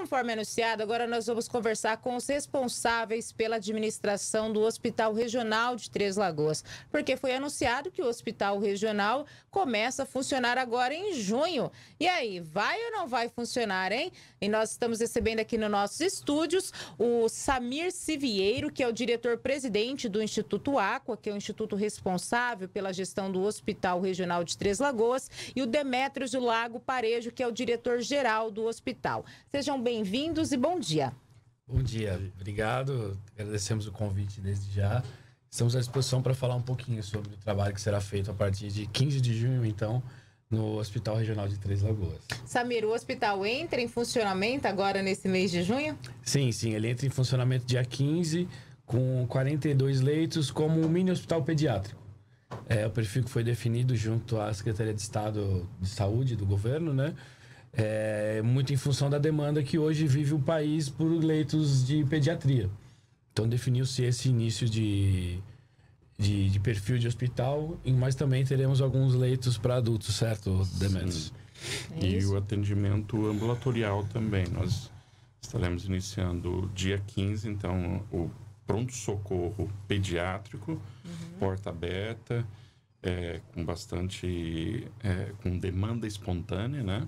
conforme anunciado, agora nós vamos conversar com os responsáveis pela administração do Hospital Regional de Três Lagoas, porque foi anunciado que o Hospital Regional começa a funcionar agora em junho. E aí, vai ou não vai funcionar, hein? E nós estamos recebendo aqui nos nossos estúdios o Samir Sivieiro, que é o diretor-presidente do Instituto Aqua, que é o instituto responsável pela gestão do Hospital Regional de Três Lagoas, e o Demétrios do Lago Parejo, que é o diretor-geral do hospital. Sejam bem-vindos e bom dia. Bom dia, obrigado. Agradecemos o convite desde já. Estamos à disposição para falar um pouquinho sobre o trabalho que será feito a partir de 15 de junho, então, no Hospital Regional de Três Lagoas. Samir, o hospital entra em funcionamento agora nesse mês de junho? Sim, ele entra em funcionamento dia 15, com 42 leitos, como um mini hospital pediátrico. O perfil que foi definido junto à Secretaria de Estado de Saúde do governo, né? Muito em função da demanda que hoje vive o país por leitos de pediatria. Então definiu-se esse início de perfil de hospital, mas também teremos alguns leitos para adultos, certo, Demétrios? E o atendimento ambulatorial também. Nós estaremos iniciando dia 15, então, o pronto-socorro pediátrico, porta aberta, com bastante... com demanda espontânea, né?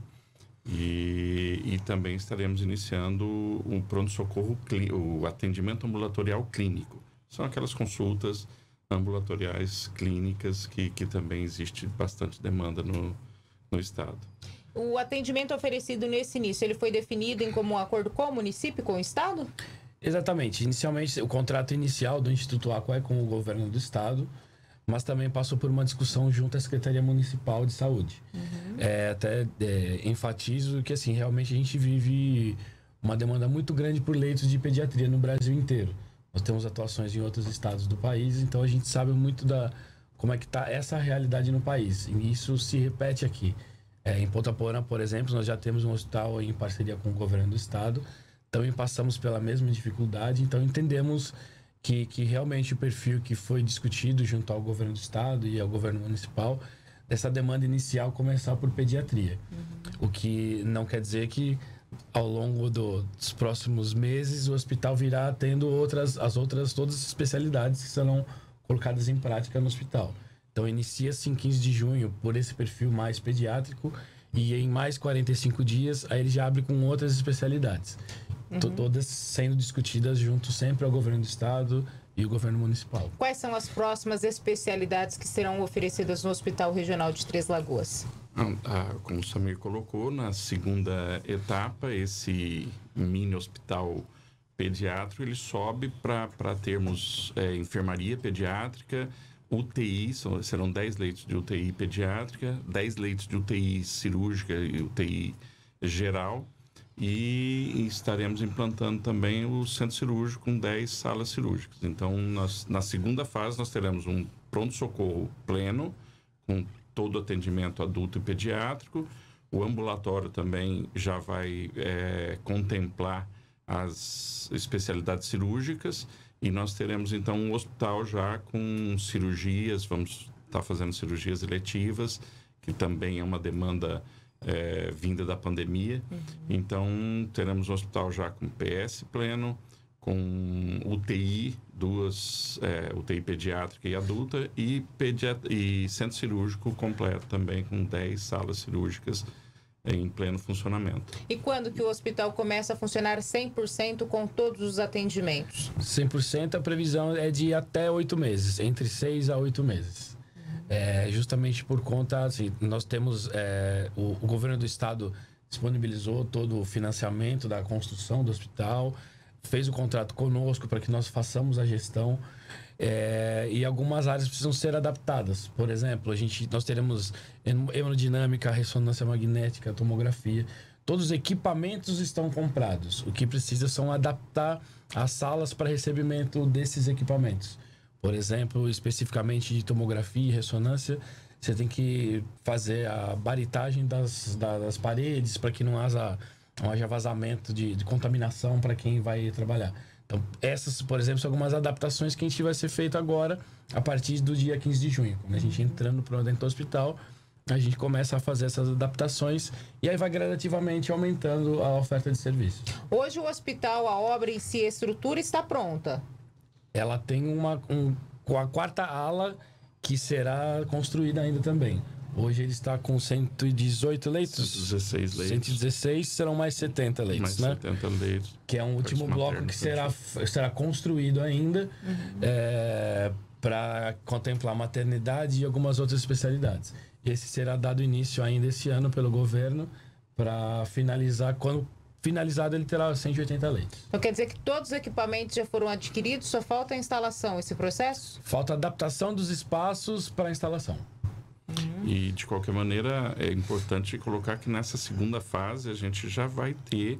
E também estaremos iniciando um pronto-socorro, o atendimento ambulatorial clínico. São aquelas consultas ambulatoriais clínicas que também existe bastante demanda no estado. O atendimento oferecido nesse início, ele foi definido em comum acordo com o município, com o estado? Exatamente. Inicialmente, o contrato inicial do Instituto Aqua é com o governo do estado, mas também passou por uma discussão junto à Secretaria Municipal de Saúde. Enfatizo que, assim, realmente a gente vive uma demanda muito grande por leitos de pediatria no Brasil inteiro. Nós temos atuações em outros estados do país, então a gente sabe muito como é que está essa realidade no país. E isso se repete aqui. Em Ponta Porã, por exemplo, nós já temos um hospital em parceria com o governo do estado. Também passamos pela mesma dificuldade, então entendemos que realmente o perfil que foi discutido junto ao governo do estado e ao governo municipal, dessa demanda inicial começar por pediatria. O que não quer dizer que ao longo dos próximos meses o hospital virá tendo todas as especialidades que serão colocadas em prática no hospital. Então inicia-se em 15 de junho por esse perfil mais pediátrico e em mais 45 dias aí ele já abre com outras especialidades. Todas sendo discutidas junto sempre ao governo do estado e o governo municipal. Quais são as próximas especialidades que serão oferecidas no Hospital Regional de Três Lagoas? Como o Samir colocou, na segunda etapa, esse mini hospital pediátrico, ele sobe para termos enfermaria pediátrica, UTI, serão 10 leitos de UTI pediátrica, 10 leitos de UTI cirúrgica e UTI geral, e estaremos implantando também o centro cirúrgico com 10 salas cirúrgicas. Então, na segunda fase, nós teremos um pronto-socorro pleno, com todo o atendimento adulto e pediátrico. O ambulatório também já vai contemplar as especialidades cirúrgicas, e nós teremos, então, um hospital já com cirurgias, vamos estar fazendo cirurgias eletivas, que também é uma demanda vinda da pandemia. Então, teremos um hospital já com PS pleno, com UTI, UTI pediátrica e adulta, e centro cirúrgico completo também, com 10 salas cirúrgicas em pleno funcionamento. E quando que o hospital começa a funcionar 100% com todos os atendimentos? 100%, a previsão é de até 8 meses, entre 6 a 8 meses. Justamente por conta, assim, nós temos, o governo do estado disponibilizou todo o financiamento da construção do hospital, fez o contrato conosco para que nós façamos a gestão, e algumas áreas precisam ser adaptadas. Por exemplo, nós teremos hemodinâmica, ressonância magnética, tomografia. Todos os equipamentos estão comprados. O que precisa são adaptar as salas para recebimento desses equipamentos. Por exemplo, especificamente de tomografia e ressonância, você tem que fazer a baritagem das paredes para que não haja vazamento de contaminação para quem vai trabalhar. Então, essas, por exemplo, são algumas adaptações que a gente vai ser feito agora, a partir do dia 15 de junho. Quando a gente entrando para dentro do hospital, a gente começa a fazer essas adaptações e aí vai gradativamente aumentando a oferta de serviço. Hoje o hospital, a obra em si, a estrutura está pronta? Ela tem a quarta ala que será construída ainda também. Hoje ele está com 118 leitos. 116 leitos. 116 serão mais 70 leitos, mais 70 leitos. Que é um último bloco que será construído ainda para contemplar maternidade e algumas outras especialidades. Esse será dado início ainda esse ano pelo governo para finalizar. Quando finalizado, ele terá 180 leitos. Então quer dizer que todos os equipamentos já foram adquiridos, só falta a instalação, esse processo? Falta adaptação dos espaços para a instalação. E, de qualquer maneira, é importante colocar que nessa segunda fase a gente já vai ter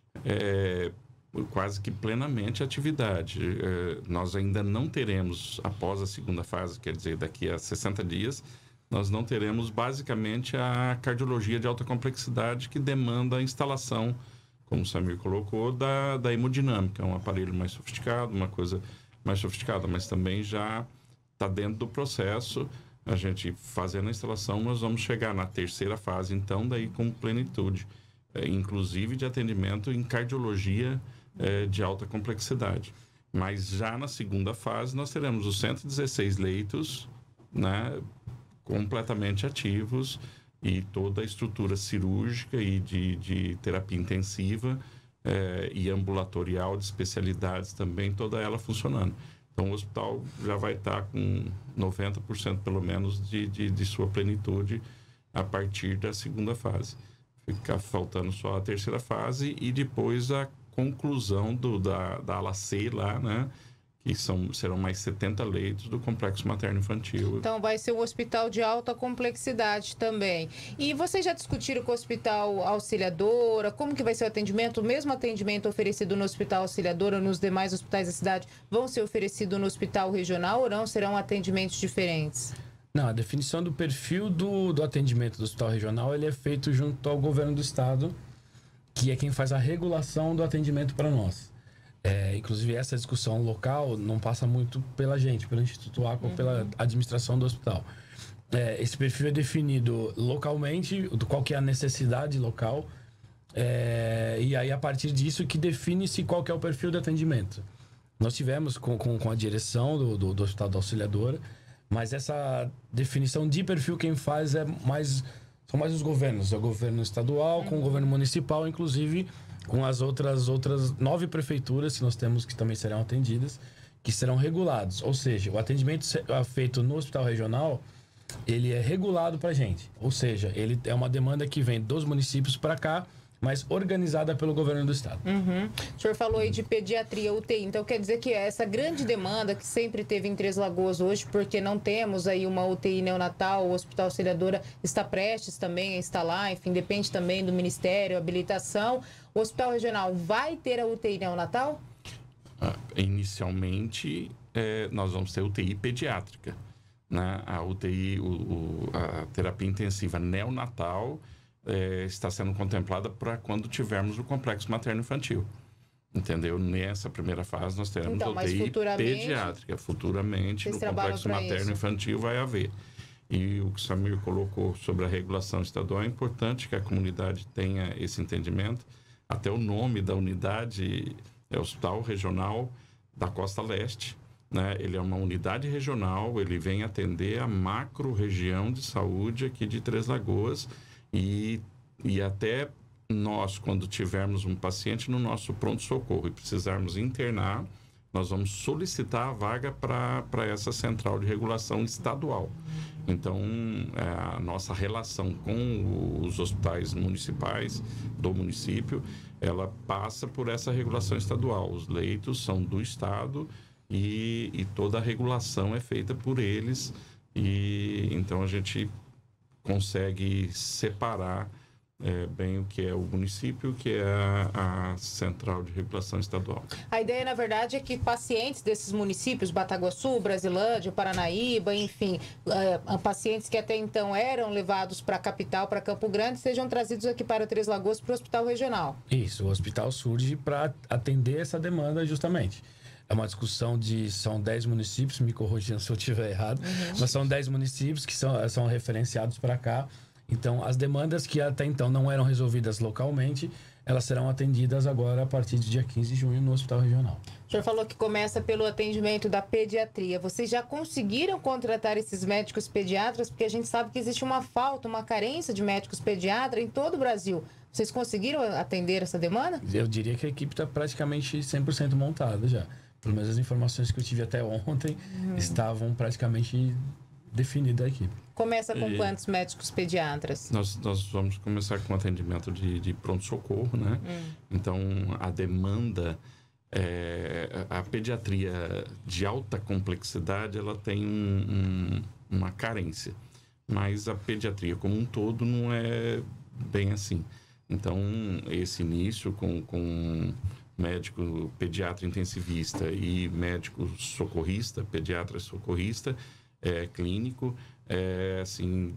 quase que plenamente atividade. Nós ainda não teremos, após a segunda fase, quer dizer, daqui a 60 dias, nós não teremos basicamente a cardiologia de alta complexidade que demanda a instalação, como o Samir colocou, da hemodinâmica, um aparelho mais sofisticado, uma coisa mais sofisticada, mas também já está dentro do processo. A gente fazendo a instalação, nós vamos chegar na terceira fase, então, daí com plenitude, inclusive de atendimento em cardiologia de alta complexidade. Mas já na segunda fase, nós teremos os 116 leitos, né, completamente ativos e toda a estrutura cirúrgica e de terapia intensiva e ambulatorial de especialidades também, toda ela funcionando. Então, o hospital já vai estar com 90% pelo menos de sua plenitude a partir da segunda fase. Fica faltando só a terceira fase e depois a conclusão da ala C lá, né? Que serão mais 70 leitos do complexo materno-infantil. Então, vai ser um hospital de alta complexidade também. E vocês já discutiram com o Hospital Auxiliadora? Como que vai ser o atendimento? O mesmo atendimento oferecido no Hospital Auxiliadora, nos demais hospitais da cidade, vão ser oferecido no Hospital Regional ou não? Serão atendimentos diferentes? Não, a definição do perfil do atendimento do Hospital Regional, ele é feito junto ao governo do estado, que é quem faz a regulação do atendimento para nós. Inclusive, essa discussão local não passa muito pela gente, pelo Instituto Aqua, ou pela administração do hospital. Esse perfil é definido localmente, qual que é a necessidade local, e aí, a partir disso, que define-se qual que é o perfil de atendimento. Nós tivemos com a direção do Hospital da Auxiliadora, mas essa definição de perfil quem faz são mais os governos. É o governo estadual com o governo municipal, inclusive com as outras 9 prefeituras que nós temos que também serão atendidas, que serão regulados. Ou seja, o atendimento feito no hospital regional, ele é regulado para a gente. Ou seja, ele é uma demanda que vem dos municípios para cá, mas organizada pelo governo do estado. O senhor falou aí de pediatria, UTI, então quer dizer que essa grande demanda que sempre teve em Três Lagoas hoje, porque não temos aí uma UTI neonatal, o Hospital Auxiliadora está prestes também a instalar, enfim, depende também do Ministério, habilitação. O Hospital Regional vai ter a UTI neonatal? Inicialmente, nós vamos ter UTI pediátrica, né? A UTI, a terapia intensiva neonatal, está sendo contemplada para quando tivermos o complexo materno-infantil. Entendeu? Nessa primeira fase nós teremos UTI pediátrica. Futuramente, no complexo materno-infantil vai haver. E o que o Samir colocou sobre a regulação estadual, é importante que a comunidade tenha esse entendimento. Até o nome da unidade é Hospital Regional da Costa Leste, né? Ele é uma unidade regional, ele vem atender a macro-região de saúde aqui de Três Lagoas. E até nós, quando tivermos um paciente no nosso pronto-socorro e precisarmos internar, nós vamos solicitar a vaga para essa central de regulação estadual. Então, a nossa relação com os hospitais municipais do município, ela passa por essa regulação estadual. Os leitos são do estado e toda a regulação é feita por eles. E então a gente consegue separar bem o que é o município, o que é a central de regulação estadual. A ideia, na verdade, é que pacientes desses municípios, Bataguaçu, Brasilândia, Paranaíba, enfim, pacientes que até então eram levados para a capital, para Campo Grande, sejam trazidos aqui para Três Lagoas, para o Hospital Regional. Isso, o hospital surge para atender essa demanda justamente. É uma discussão são 10 municípios, me corrijam se eu estiver errado, mas são 10 municípios que são referenciados para cá. Então, as demandas que até então não eram resolvidas localmente, elas serão atendidas agora a partir do dia 15 de junho no Hospital Regional. O senhor falou que começa pelo atendimento da pediatria. Vocês já conseguiram contratar esses médicos pediatras? Porque a gente sabe que existe uma falta, uma carência de médicos pediatras em todo o Brasil. Vocês conseguiram atender essa demanda? Eu diria que a equipe está praticamente 100% montada já. Pelo menos as informações que eu tive até ontem estavam praticamente definidas a equipe. Começa com quantos médicos pediatras? Nós vamos começar com atendimento de pronto-socorro, né? Então, a demanda... a pediatria de alta complexidade, ela tem uma carência. Mas a pediatria como um todo não é bem assim. Então, esse início com médico pediatra intensivista e médico socorrista, pediatra socorrista, clínico, assim,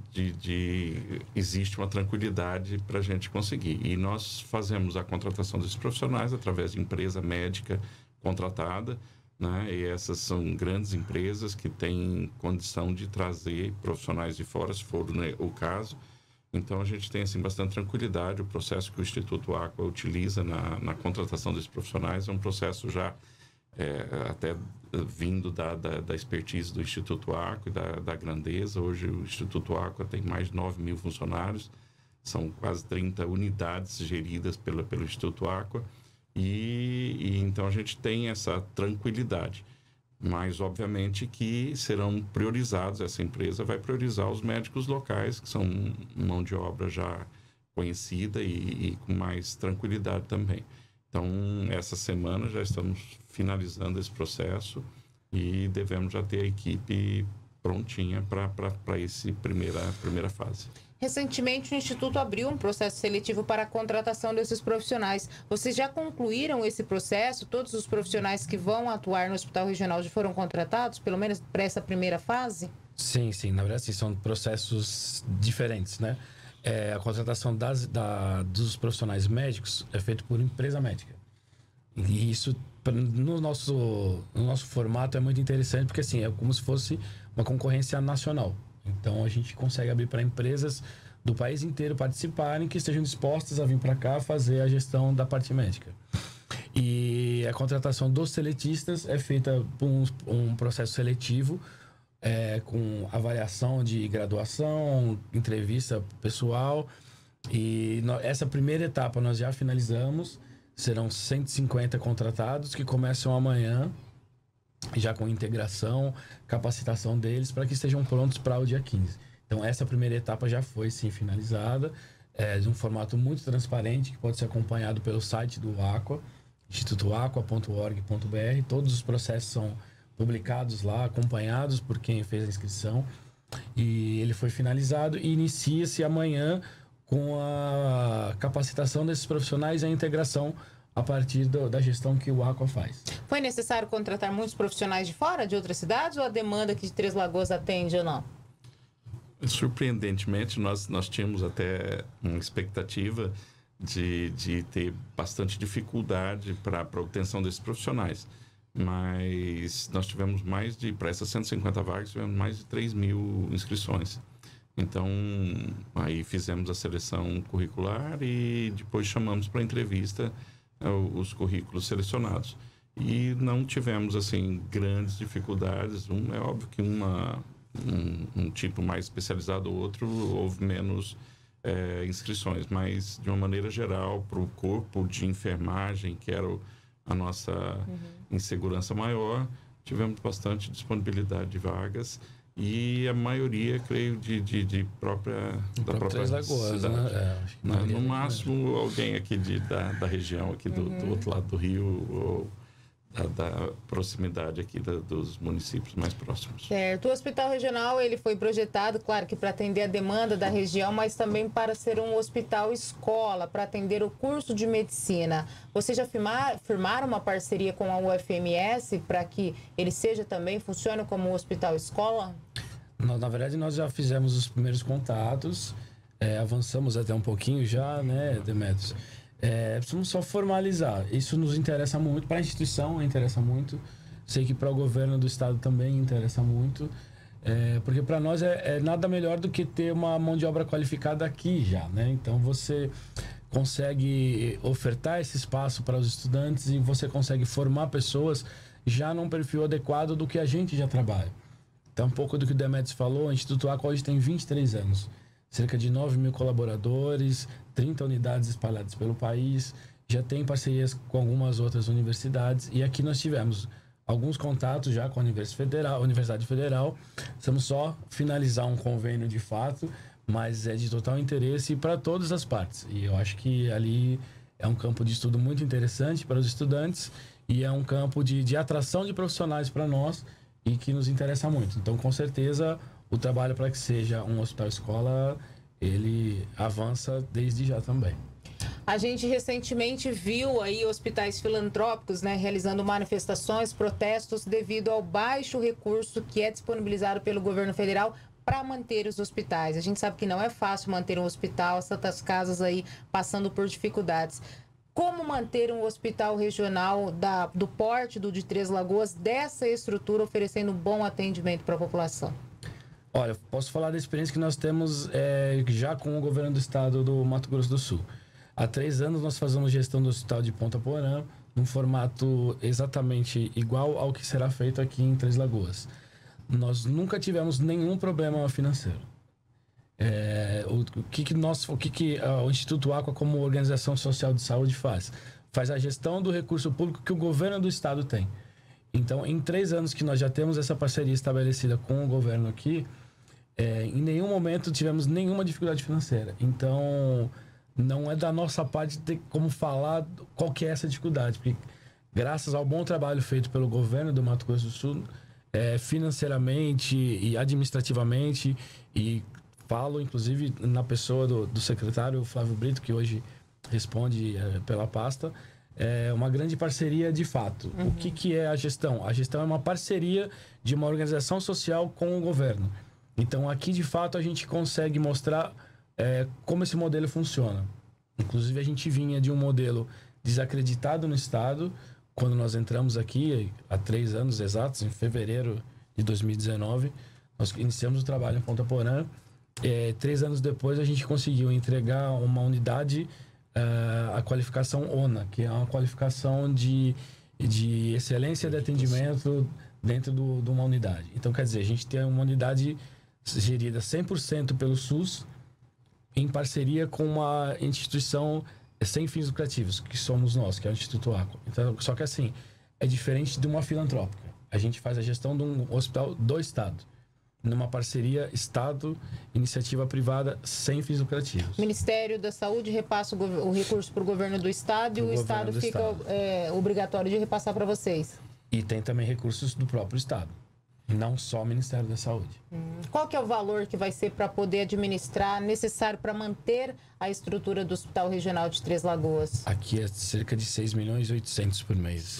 existe uma tranquilidade para a gente conseguir. E nós fazemos a contratação desses profissionais através de empresa médica contratada, né? E essas são grandes empresas que têm condição de trazer profissionais de fora, se for, né, o caso. Então, a gente tem, assim, bastante tranquilidade. O processo que o Instituto Aqua utiliza na contratação desses profissionais é um processo já até vindo da expertise do Instituto Aqua e da grandeza. Hoje, o Instituto Aqua tem mais de 9 mil funcionários. São quase 30 unidades geridas pelo Instituto Aqua. E então, a gente tem essa tranquilidade. Mas, obviamente, que serão priorizados, essa empresa vai priorizar os médicos locais, que são mão de obra já conhecida e com mais tranquilidade também. Então, essa semana já estamos finalizando esse processo e devemos já ter a equipe prontinha para essa primeira fase. Recentemente, o Instituto abriu um processo seletivo para a contratação desses profissionais. Vocês já concluíram esse processo? Todos os profissionais que vão atuar no Hospital Regional já foram contratados, pelo menos para essa primeira fase? Sim. Na verdade, sim, são processos diferentes, né? A contratação dos profissionais médicos é feita por empresa médica. E isso, no nosso formato, é muito interessante, porque assim, é como se fosse uma concorrência nacional. Então, a gente consegue abrir para empresas do país inteiro participarem, que estejam dispostas a vir para cá fazer a gestão da parte médica. E a contratação dos seletistas é feita por um processo seletivo, com avaliação de graduação, entrevista pessoal. E essa primeira etapa nós já finalizamos. Serão 150 contratados que começam amanhã, já com integração, capacitação deles, para que estejam prontos para o dia 15. Então, essa primeira etapa já foi, sim, finalizada, de um formato muito transparente, que pode ser acompanhado pelo site do Aqua, institutoaqua.org.br. Todos os processos são publicados lá, acompanhados por quem fez a inscrição. E ele foi finalizado e inicia-se amanhã com a capacitação desses profissionais e a integração a partir da gestão que o Aqua faz. Foi necessário contratar muitos profissionais de fora, de outras cidades, ou a demanda que de Três Lagoas atende ou não? Surpreendentemente, nós tínhamos até uma expectativa de ter bastante dificuldade para a obtenção desses profissionais. Mas nós tivemos para essas 150 vagas, tivemos mais de 3 mil inscrições. Então, aí fizemos a seleção curricular e depois chamamos para entrevista os currículos selecionados. E não tivemos, assim, grandes dificuldades. É óbvio que um tipo mais especializado ou outro, houve menos inscrições. Mas, de uma maneira geral, para o corpo de enfermagem, que era a nossa insegurança maior, tivemos bastante disponibilidade de vagas. E a maioria, creio, da própria Três Lagoas, cidade. Né? No máximo, alguém aqui da região, aqui do outro lado do rio, ou da proximidade aqui dos municípios mais próximos. Certo. O Hospital Regional, ele foi projetado, claro, que para atender a demanda da região, mas também para ser um hospital escola, para atender o curso de medicina. Vocês já firmaram uma parceria com a UFMS para que ele funcione como um hospital escola? Na verdade, nós já fizemos os primeiros contatos, avançamos até um pouquinho já, né, Demetrios? Precisamos só formalizar. Isso nos interessa muito, para a instituição interessa muito, sei que para o governo do estado também interessa muito, porque para nós é nada melhor do que ter uma mão de obra qualificada aqui já, né? Então você consegue ofertar esse espaço para os estudantes e você consegue formar pessoas já num perfil adequado do que a gente já trabalha. Então, um pouco do que o Demetrios falou, o Instituto Aqua hoje tem 23 anos, cerca de 9 mil colaboradores, 30 unidades espalhadas pelo país, já tem parcerias com algumas outras universidades, e aqui nós tivemos alguns contatos já com a Universidade Federal. Estamos só finalizar um convênio de fato, mas é de total interesse para todas as partes. E eu acho que ali é um campo de estudo muito interessante para os estudantes e é um campo de atração de profissionais para nós e que nos interessa muito. Então, com certeza, o trabalho para que seja um hospital-escola, ele avança desde já também. A gente recentemente viu aí hospitais filantrópicos, né, realizando manifestações, protestos devido ao baixo recurso que é disponibilizado pelo governo federal para manter os hospitais. A gente sabe que não é fácil manter um hospital, tantas casas aí passando por dificuldades. Como manter um hospital regional do porte de Três Lagoas, dessa estrutura, oferecendo bom atendimento para a população? Olha, posso falar da experiência que nós temos já com o governo do estado do Mato Grosso do Sul. Há 3 anos nós fazemos gestão do hospital de Ponta Porã, num formato exatamente igual ao que será feito aqui em Três Lagoas. Nós nunca tivemos nenhum problema financeiro. O que o Instituto Aqua, como organização social de saúde, faz? Faz a gestão do recurso público que o governo do estado tem. Então, em 3 anos que nós já temos essa parceria estabelecida com o governo aqui, em nenhum momento tivemos nenhuma dificuldade financeira. Então, não é da nossa parte ter como falar qual que é essa dificuldade, porque graças ao bom trabalho feito pelo governo do Mato Grosso do Sul, financeiramente e administrativamente, e falo inclusive na pessoa do secretário Flávio Brito, que hoje responde pela pasta, é uma grande parceria de fato. Uhum. O que é a gestão? A gestão é uma parceria de uma organização social com o governo. Então aqui de fato a gente consegue mostrar como esse modelo funciona. Inclusive a gente vinha de um modelo desacreditado no estado. Quando nós entramos aqui, há 3 anos exatos, em fevereiro de 2019, nós iniciamos o trabalho em Ponta Porã. 3 anos depois, a gente conseguiu entregar uma unidade, a qualificação ONA, que é uma qualificação de excelência de atendimento dentro de uma unidade. Então, quer dizer, a gente tem uma unidade gerida 100% pelo SUS, em parceria com uma instituição sem fins lucrativos, que somos nós, que é o Instituto Aqua. Então, só que assim, é diferente de uma filantrópica. A gente faz a gestão de um hospital do estado, numa parceria Estado, iniciativa privada, sem fins lucrativos. O Ministério da Saúde repassa o recurso para o governo do estado e o estado fica obrigatório de repassar para vocês. E tem também recursos do próprio estado, não só o Ministério da Saúde. Qual que é o valor que vai ser para poder administrar, necessário para manter a estrutura do Hospital Regional de Três Lagoas? Aqui é cerca de 6.800.000 por mês.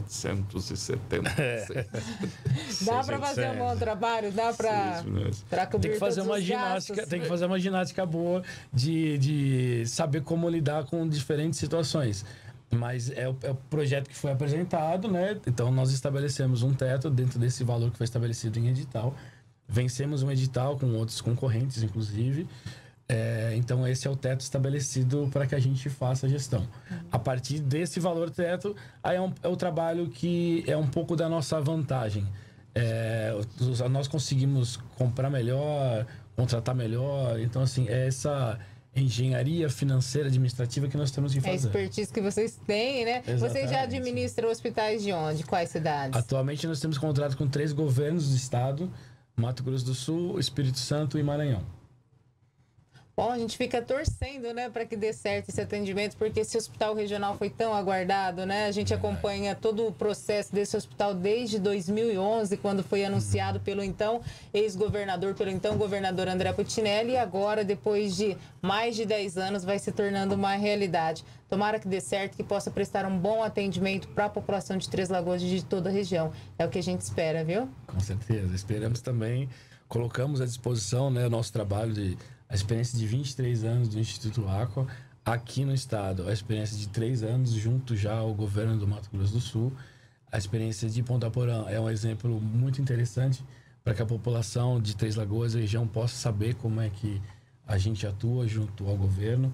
776. Dá para fazer um bom trabalho? Dá para cobrir tem que fazer uma ginástica, gastos? tem que fazer uma ginástica boa de saber como lidar com diferentes situações. Mas é o projeto que foi apresentado, né? Então nós estabelecemos um teto dentro desse valor que foi estabelecido em edital. Vencemos um edital com outros concorrentes, inclusive. Então esse é o teto estabelecido para que a gente faça a gestão. A partir desse valor teto, aí é o trabalho que é um pouco da nossa vantagem. Nós conseguimos comprar melhor, contratar melhor. Então, assim, essa engenharia financeira administrativa que nós temos que fazer. É a expertise que vocês têm, né? Exatamente. Vocês já administram hospitais de onde? Quais cidades? Atualmente nós temos contrato com 3 governos do estado: Mato Grosso do Sul, Espírito Santo e Maranhão. Bom, a gente fica torcendo, né, para que dê certo esse atendimento, porque esse hospital regional foi tão aguardado, né? A gente acompanha todo o processo desse hospital desde 2011, quando foi anunciado pelo então ex-governador, pelo então governador André Putinelli, e agora, depois de mais de 10 anos, vai se tornando uma realidade. Tomara que dê certo, que possa prestar um bom atendimento para a população de Três Lagoas e de toda a região. É o que a gente espera, viu? Com certeza. Esperamos também, colocamos à disposição, né, o nosso trabalho a experiência de 23 anos do Instituto Aqua, aqui no estado, a experiência de 3 anos junto já ao governo do Mato Grosso do Sul. A experiência de Ponta Porã é um exemplo muito interessante para que a população de Três Lagoas e região possa saber como é que a gente atua junto ao governo.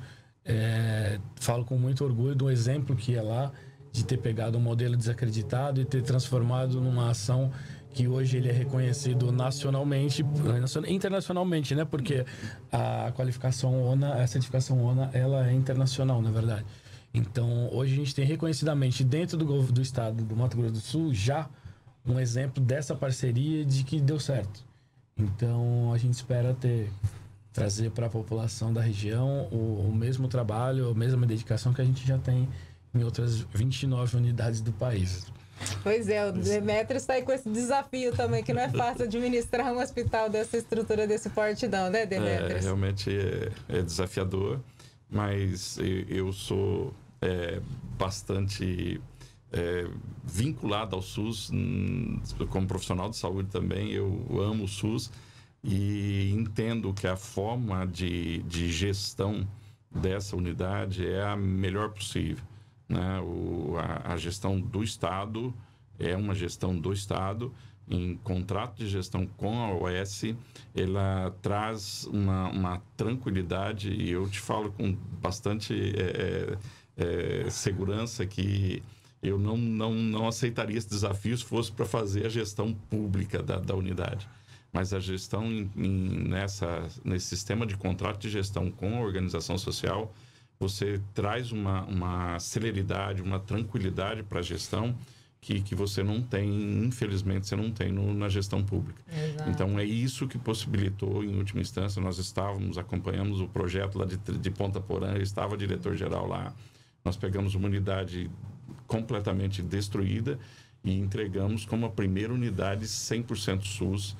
Falo com muito orgulho do exemplo que é lá, de ter pegado um modelo desacreditado e ter transformado numa ação que hoje ele é reconhecido nacionalmente, internacionalmente, né? Porque a qualificação ONA, a certificação ONA, ela é internacional, na verdade. Então, hoje a gente tem reconhecidamente dentro do estado do Mato Grosso do Sul já um exemplo dessa parceria de que deu certo. Então, a gente espera trazer para a população da região o mesmo trabalho, a mesma dedicação que a gente já tem em outras 29 unidades do país. Pois é, o Demetrios está aí com esse desafio também, que não é fácil administrar um hospital dessa estrutura, desse porte não, né, Demetrios? Realmente é desafiador, mas eu sou bastante vinculado ao SUS, como profissional de saúde também. Eu amo o SUS e entendo que a forma de gestão dessa unidade é a melhor possível, né? A gestão do Estado é uma gestão do Estado. Em contrato de gestão com a OS, ela traz uma tranquilidade, e eu te falo com bastante segurança que eu não aceitaria esse desafio se fosse para fazer a gestão pública da unidade. Mas a gestão nesse sistema de contrato de gestão com a organização social, você traz uma celeridade, uma tranquilidade para a gestão que você não tem, infelizmente, você não tem na gestão pública. Exato. Então, é isso que possibilitou, em última instância, nós acompanhamos o projeto lá de Ponta Porã, estava diretor-geral lá, nós pegamos uma unidade completamente destruída e entregamos como a primeira unidade 100% SUS,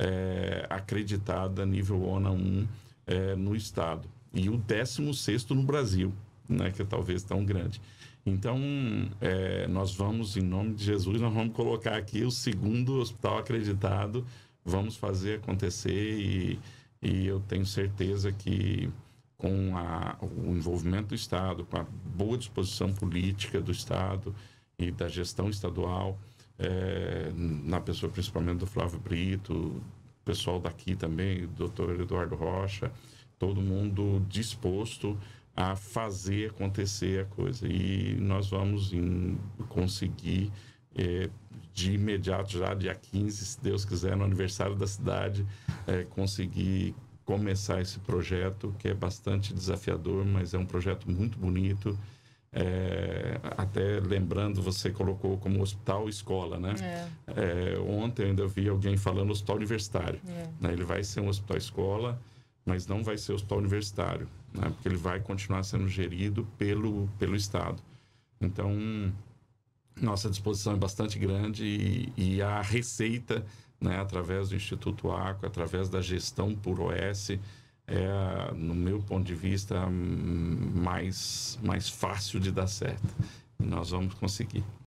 acreditada nível ONA 1 no estado. E o 16º no Brasil, né, que é talvez tão grande. Então, nós vamos, em nome de Jesus, nós vamos colocar aqui o 2º hospital acreditado, vamos fazer acontecer e eu tenho certeza que com o envolvimento do Estado, com a boa disposição política do Estado e da gestão estadual, na pessoa principalmente do Flávio Brito, o pessoal daqui também, o doutor Eduardo Rocha, todo mundo disposto a fazer acontecer a coisa. E nós vamos conseguir, de imediato, já dia 15, se Deus quiser, no aniversário da cidade, conseguir começar esse projeto, que é bastante desafiador, mas é um projeto muito bonito. Até lembrando, você colocou como hospital escola, né? Ontem eu ainda vi alguém falando hospital universitário. Né? Ele vai ser um hospital escola, mas não vai ser hospital universitário, né? Porque ele vai continuar sendo gerido pelo Estado. Então, nossa disposição é bastante grande e a receita, né, através do Instituto Aqua, através da gestão por OS, no meu ponto de vista, mais fácil de dar certo. E nós vamos conseguir.